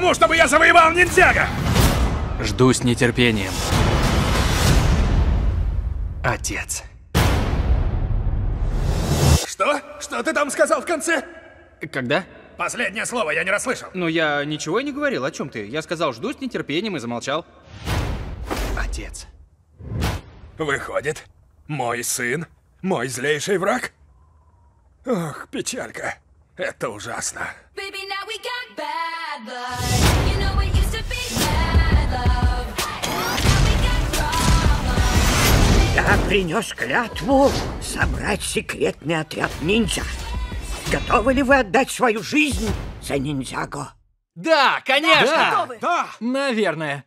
тому, чтобы я завоевал ниндзяго! Жду с нетерпением. Отец. Что? Что ты там сказал в конце? Когда? Последнее слово я не расслышал. Ну, я ничего и не говорил. О чем ты? Я сказал, жду с нетерпением и замолчал. Отец. Выходит, мой сын, мой злейший враг? Ох, печалька. Это ужасно. Baby, now we got bad blood. You know it used to be bad love. Now we got problems. Я принес клятву собрать секретный отряд ниндзя. Готовы ли вы отдать свою жизнь за ниндзяго? Да, конечно! Да, готовы. Да! Наверное.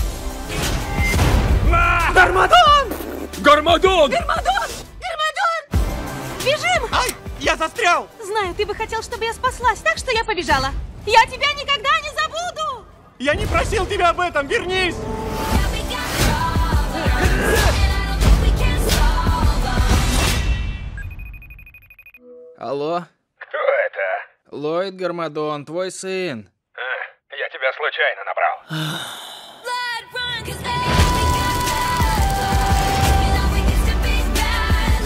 Гармадон! Гармадон! Гармадон! Гармадон! Бежим! Ай, я застрял! Знаю, ты бы хотел, чтобы я спаслась, так что я побежала. Я тебя никогда не забуду! Я не просил тебя об этом, вернись! Now we got problems. And I don't think we can solve them. Алло? Кто это? Ллойд Гармадон, твой сын. Я тебя случайно набрал. Blood run, 'cause we got bad blood. You know it used to be bad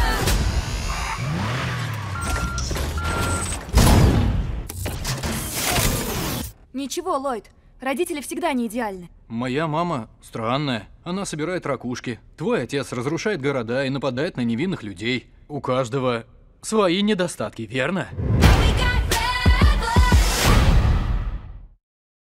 love. Ничего, Ллойд. Родители всегда не идеальны. Моя мама странная. Она собирает ракушки. Твой отец разрушает города и нападает на невинных людей. У каждого свои недостатки, верно?